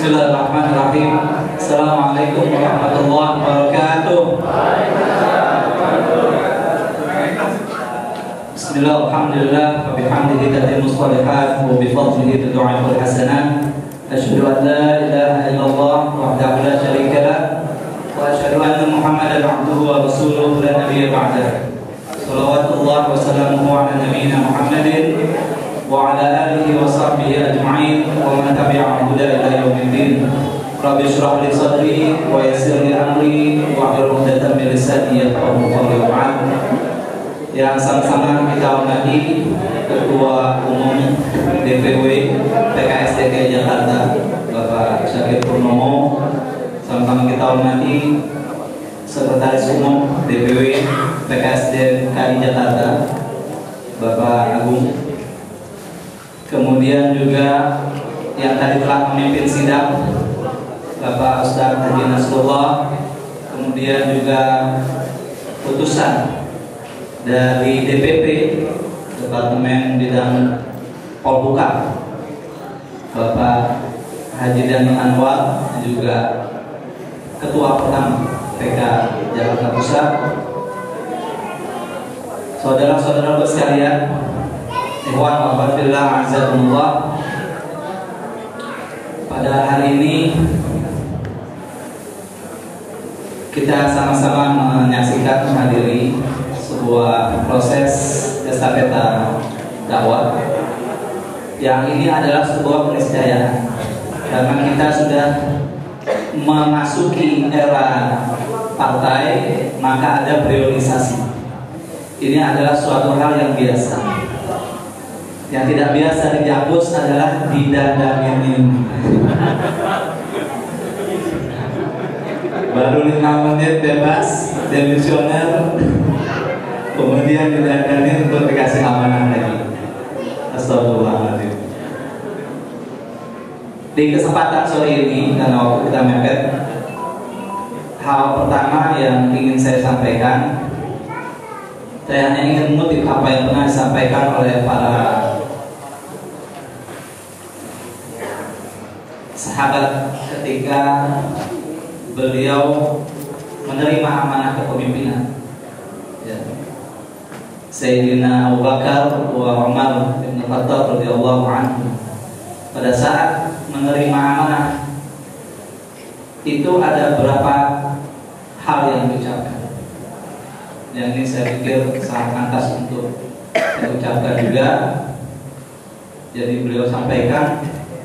Bismillahirrahmanirrahim. Assalamualaikum warahmatullahi wabarakatuh. Bismillah, alhamdulillah, wa bihamdihi tatimmu shalihat, wa bifadlihi tudha'iful hasanat. Asyhadu an la ilaha illallah wahdahu la syarika lah, wa asyhadu anna Muhammadan abduhu wa rasuluhu la nabiyya ba'dah. Shalawatullah wa salamuhu ala nabiyyina Muhammadin wa ala alihi wa sahbihi ajma'in wa man tabi'ahum huda ila yaumiddin. Rabbi shrah li sadri wa yassir li amri wa hlul 'uqdatam min lisani yafqahu qawli. Yang sama-sama kita hormati Ketua Umum DPW PKS DKI Jakarta Bapak Syakir Purnomo, sama-sama kita hormati Sekretaris Umum DPW PKS DKI Jakarta Bapak Agung, kemudian juga yang tadi telah memimpin sidang Bapak Ustaz Haji Nasrullah, kemudian juga putusan dari DPP Departemen Bidang Polhukam Bapak Haji Dani Anwar, juga Ketua Pertama PK Jakarta Pusat, saudara-saudara sekalian, ikhwan wa akhwat fillah, azakumullah. Pada hari ini kita sama-sama menyaksikan, menghadiri sebuah proses estafeta dakwah yang ini adalah sebuah keniscayaan, karena kita sudah memasuki era partai, maka ada priorisasi. Ini adalah suatu hal yang biasa. Yang tidak biasa dihapus adalah didandangin. Baru 5 menit bebas, demisioner, kemudian didandangin untuk dikasih amanah lagi. Astagfirullahaladzim. Di kesempatan sore ini, karena waktu kita mepet, hal pertama yang ingin saya sampaikan, saya hanya ingin mengutip apa yang pernah disampaikan oleh para sahabat ketika beliau menerima amanah kepemimpinan. Sayyidina Abu Bakar wa Umar bin Khattab radhiyallahu anhu, pada saat menerima amanah itu ada beberapa hal yang diucapkan. Yang ini saya pikir sangat pantas untuk saya ucapkan juga. Jadi beliau sampaikan,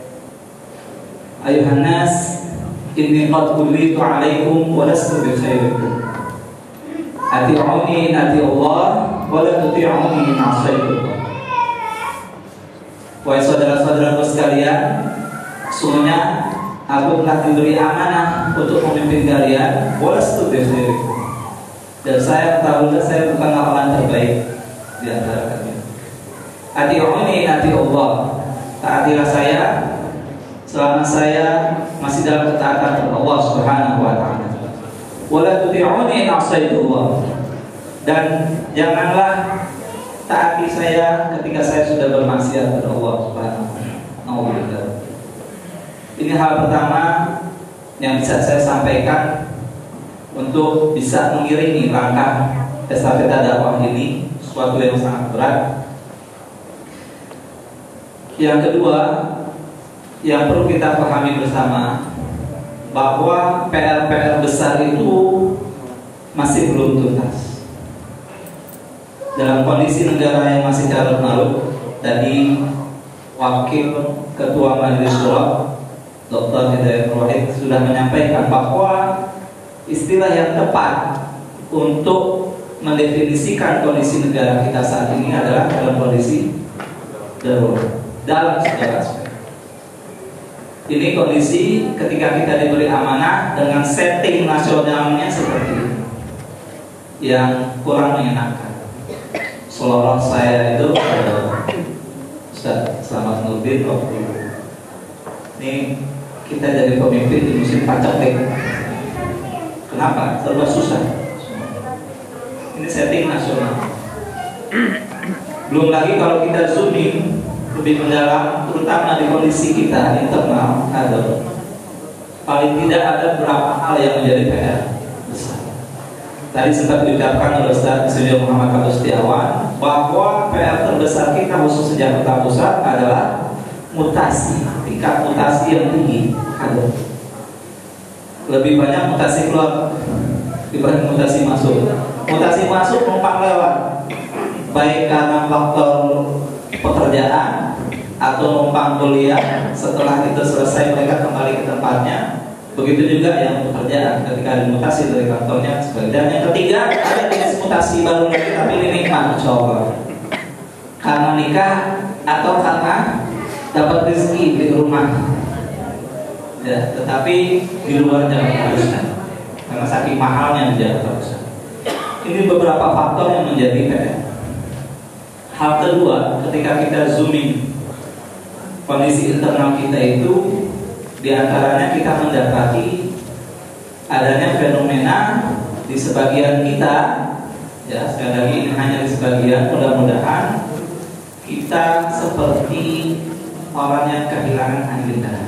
ayuhan nas, inni qad ullitu alaikum wa lastu bi khairikum. Ati'uni ati Allah wa la tuti'uni in asaitu. Wahai saudara-saudaraku sekalian, sesungguhnya aku telah diberi amanah untuk memimpin kalian, wa lastu bi khairikum. Dan saya tahu saya bukan orang terbaik di antara kalian. Ati'uni ati Allah, taatilah saya selama saya masih dalam ketaatan kepada Allah Subhanahu wa taala. Wala tuti'uni in asaitullah, dan janganlah taati saya ketika saya sudah bermaksiat kepada Allah Subhanahu wa taala. Ini hal pertama yang bisa saya sampaikan untuk bisa mengiringi langkah estafeta dakwah ini, sesuatu yang sangat berat. Yang kedua, yang perlu kita pahami bersama, bahwa PR-PR besar itu masih belum tuntas. Dalam kondisi negara yang masih carut-marut, tadi Wakil Ketua Majelis Syuro Dr. Hidayat Rohid sudah menyampaikan bahwa istilah yang tepat untuk mendefinisikan kondisi negara kita saat ini adalah dalam kondisi darurat dalam segala aspek. Ini kondisi ketika kita diberi amanah dengan setting nasionalnya seperti ini, yang kurang menyenangkan. Seluruh saya itu Ustaz Selamat Nurdin waktu ini kita jadi pemimpin di musim paceklik. Kenapa? Serba susah. Ini setting nasional. Belum lagi kalau kita zooming lebih mendalam, terutama di kondisi kita internal, ada paling tidak ada beberapa hal yang menjadi PR besar. Tadi sempat diucapkan oleh Ustaz Insinyur Muhammad Fatul Setiawan bahwa PR terbesar kita khusus Jakarta Pusat adalah mutasi, tingkat mutasi yang tinggi ada. Lebih banyak mutasi keluar dibanding mutasi masuk. Mutasi masuk numpang lewat, baik karena faktor pekerjaan atau numpang kuliah, setelah itu selesai mereka kembali ke tempatnya. Begitu juga yang pekerjaan ketika dimutasi dari kantornya sebagai. Dan yang ketiga, ada jenis mutasi baru lagi tapi ini nikmat, insya Allah. Karena nikah atau karena dapat rezeki di rumah. Ya, tetapi di luar Jakarta Pusat karena saking mahalnya di Jakarta Pusat. Ini beberapa faktor yang menjadi PR. Hal kedua, ketika kita zooming kondisi internal kita itu, diantaranya kita mendapati adanya fenomena di sebagian kita, ya sekali lagi ini hanya di sebagian, mudah-mudahan kita seperti orang yang kehilangan agenda.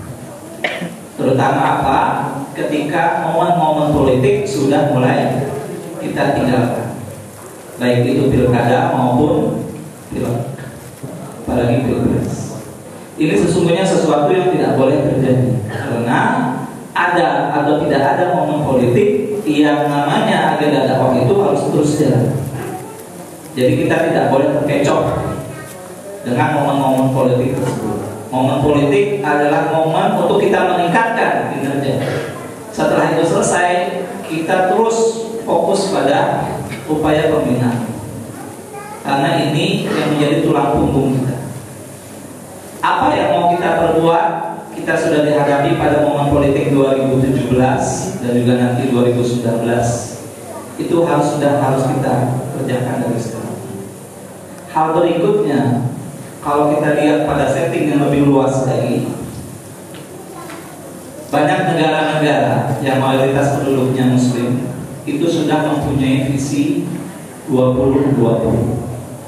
Terutama apa? Ketika momen-momen politik sudah mulai kita tinggalkan, baik itu pilkada maupun pilek, apalagi pilpres. Ini sesungguhnya sesuatu yang tidak boleh terjadi, karena ada atau tidak ada momen politik yang namanya agenda dakwah itu harus terus jalan. Jadi kita tidak boleh terkecoh dengan momen-momen politik tersebut. Momen politik adalah momen untuk kita meningkatkan kinerja. Setelah itu selesai, kita terus fokus pada upaya pembinaan, karena ini yang menjadi tulang punggung kita. Apa yang mau kita perbuat, kita sudah dihadapi pada momen politik 2017 dan juga nanti 2019. Itu harus kita kerjakan dari sekarang. Hal berikutnya, kalau kita lihat pada setting yang lebih luas lagi, banyak negara-negara yang mayoritas penduduknya Muslim itu sudah mempunyai visi 2020.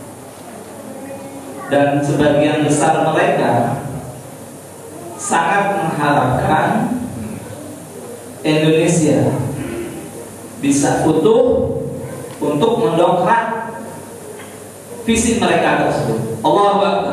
Dan sebagian besar mereka sangat mengharapkan Indonesia bisa utuh untuk mendongkrak visi mereka tersebut. Allahu Akbar.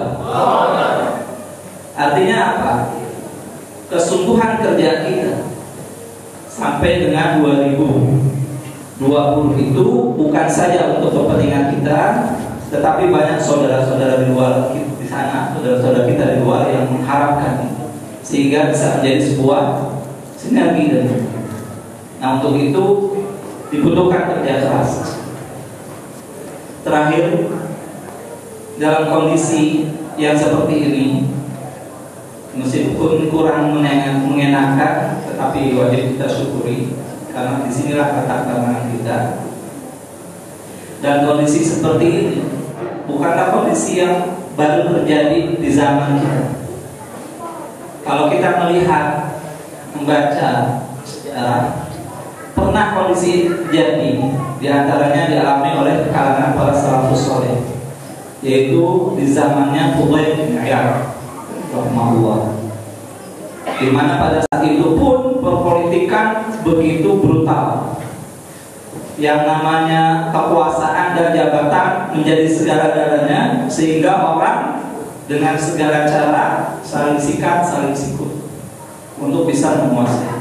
Artinya apa? Kesungguhan kerja kita sampai dengan 2020 itu bukan saja untuk kepentingan kita, tetapi banyak saudara-saudara di luar di sana, saudara-saudara kita di luar yang mengharapkan, sehingga bisa menjadi sebuah sinergi dan. Nah, untuk itu dibutuhkan kerja keras. Terakhir, dalam kondisi yang seperti ini, meskipun kurang mengenakan, tetapi wajib kita syukuri, karena disinilah letak kelemahan kita. Dan kondisi seperti ini bukanlah kondisi yang baru terjadi di zaman kita. Kalau kita melihat, membaca sejarah, pernah kondisi terjadi, diantaranya dialami oleh kalangan para salafus saleh, yaitu di zamannya Fudail bin Iyad rahimahullah, di mana pada saat itu pun perpolitikan begitu brutal. Yang namanya kekuasaan dan jabatan menjadi segala-galanya, sehingga orang dengan segala cara saling sikat, saling sikut untuk bisa menguasai.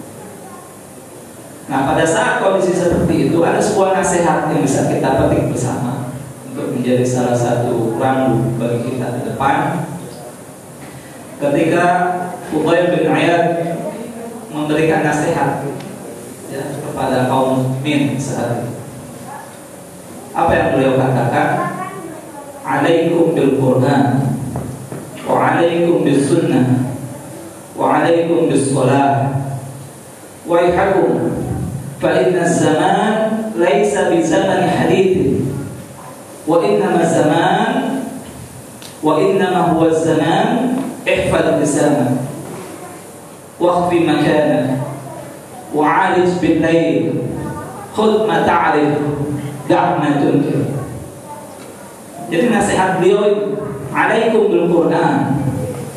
Nah, pada saat kondisi seperti itu, ada sebuah nasihat yang bisa kita petik bersama untuk menjadi salah satu rambu bagi kita ke depan. Ketika Fudail bin Iyad memberikan nasihat, ya, kepada kaum mukmin saat itu, apa yang beliau katakan? Alaikum bil Quran, wa alaikum bis sunnah, wa alaikum bis salah, wa ihakum, fa inna zaman laisa bi zaman hadith, wa innama zaman, wa innama huwa zaman ihfad lisana, wa khfi makana, wa'alij bin layl, khud ma ta'rif, da' ma tunkir. Jadi nasihat beliau, alaikum bil Quran,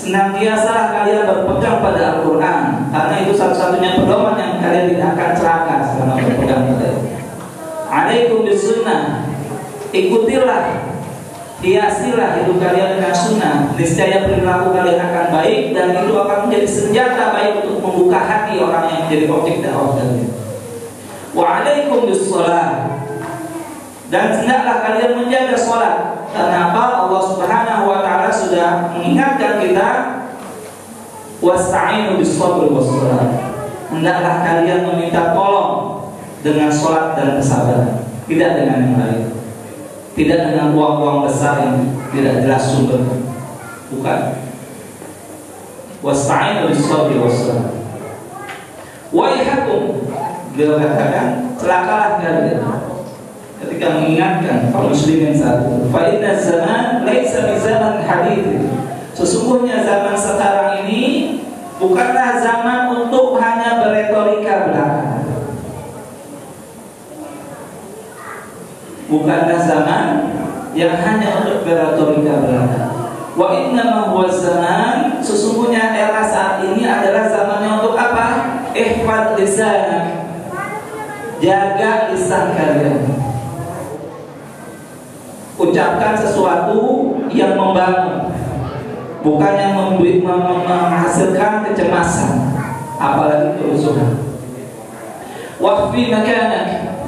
senantiasa kalian berpegang pada Al-Quran, karena itu satu-satunya pedoman yang kalian tidak akan celaka selama berpegang pada itu. Alaikum bisunnah, ikutilah, hiasilah hidup kalian dengan sunnah, niscaya perilaku kalian akan baik, dan itu akan menjadi senjata baik untuk membuka hati orang yang menjadi objek dakwah kalian. Wa alaikum bis-shalah, dan hendaklah kalian menjaga sholat. Kenapa? Allah Subhanahu wa ta'ala sudah mengingatkan kita, wasta'inu bis-sabri was-shalah, hendaklah kalian meminta tolong dengan sholat dan kesabaran, tidak dengan yang lain, tidak dengan uang-uang besar yang tidak jelas sumbernya, bukan. Wasta'inu bis-sabri was-shalah. Waihakum, beliau katakan, celakalah kalian ketika mengingatkan kaum muslimin saat itu. Fa inna zaman laisa bi zaman hadits. Sesungguhnya zaman sekarang ini bukanlah zaman untuk hanya beretorika belaka. Bukanlah zaman yang hanya untuk beretorika belaka. Wa inna ma huwa zaman, sesungguhnya era saat ini adalah zamannya untuk apa? Ihfad lisanak, jaga lisan kalian. Ucapkan sesuatu yang membangun, bukan yang menghasilkan kecemasan, apalagi kerusuhan. Waqfi makanak,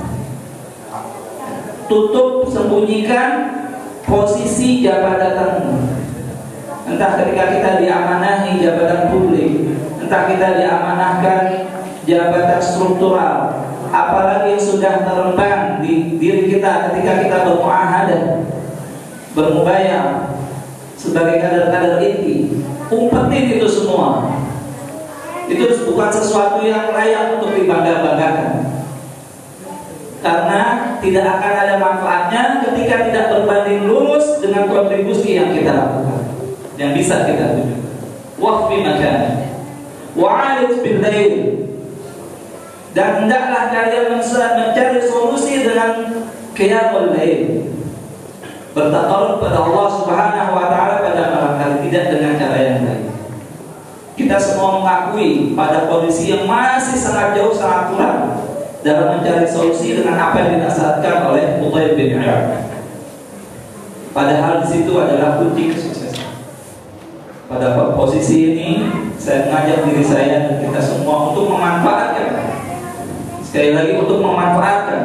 tutup, sembunyikan posisi jabatanmu. Entah ketika kita diamanahi jabatan publik, entah kita diamanahkan jabatan struktural, apalagi yang sudah terembang di diri kita ketika kita bermuahadah, bermubayah sebagai kader-kader inti. Umpetin itu semua. Itu bukan sesuatu yang layak untuk dibangga-banggakan, karena tidak akan ada manfaatnya ketika tidak berbanding lurus dengan kontribusi yang kita lakukan, yang bisa kita tunjukkan. Waqfi makan, wa'alij bil lail, dan hendaklah kalian mencari solusi dengan qiyamul lail, bertakarub pada Allah Subhanahu wa ta'ala pada malam hari, tidak dengan cara yang lain. Kita semua mengakui pada kondisi yang masih sangat jauh, sangat kurang dalam mencari solusi dengan apa yang dinasihatkan oleh Uthayb bin Iyad. Padahal di situ adalah kunci kesuksesan. Pada posisi ini saya mengajak diri saya dan kita semua untuk memanfaatkan, sekali lagi untuk memanfaatkan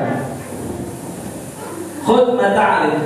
khudh ma ta'rif,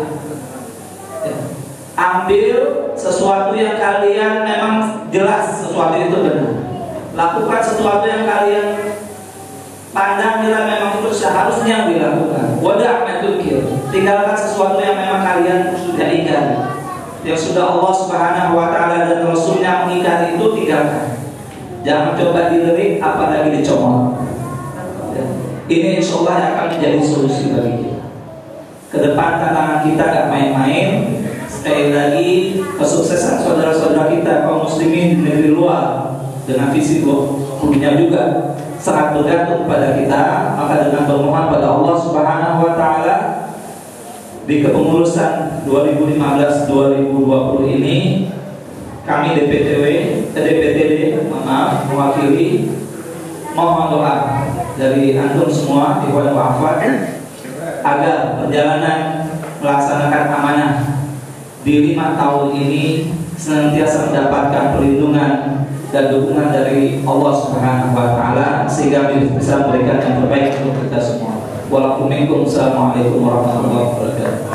ambil sesuatu yang kalian memang jelas sesuatu itu benar, lakukan sesuatu yang kalian pandang bila memang itu seharusnya dilakukan. Wada' ma tunkir, tinggalkan sesuatu yang memang kalian sudah ingkari, yang sudah Allah Subhanahu wa ta'ala dan Rasulnya mengingkari, itu tinggalkan. Jangan coba dilirik, apalagi dicomot. Ini insya Allah akan menjadi solusi bagi kita. Ke depan tantangan kita gak main-main. Sekali lagi, kesuksesan saudara-saudara kita kaum muslimin di negeri luar dengan visi punya juga sangat bergantung pada kita. Maka dengan bermohon pada Allah Subhanahu wa ta'ala, di kepengurusan 2015-2020 ini kami DPTD mewakili mohon doa dari antum semua Ikhwan Wa'afat agar perjalanan melaksanakan amanah di 5 tahun ini senantiasa mendapatkan perlindungan dan dukungan dari Allah Subhanahu wa ta'ala, sehingga bisa memberikan yang terbaik untuk kita semua. Wassalamualaikum warahmatullahi wabarakatuh.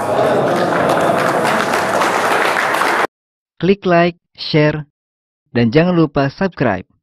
Klik like, share, dan jangan lupa subscribe.